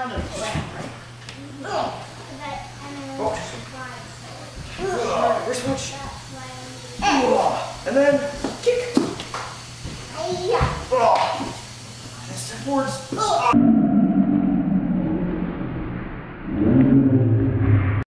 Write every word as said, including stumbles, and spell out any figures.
down and slam, right? Oh. Oh. Wrist punch. And then kick. Oh. And step forwards. Oh.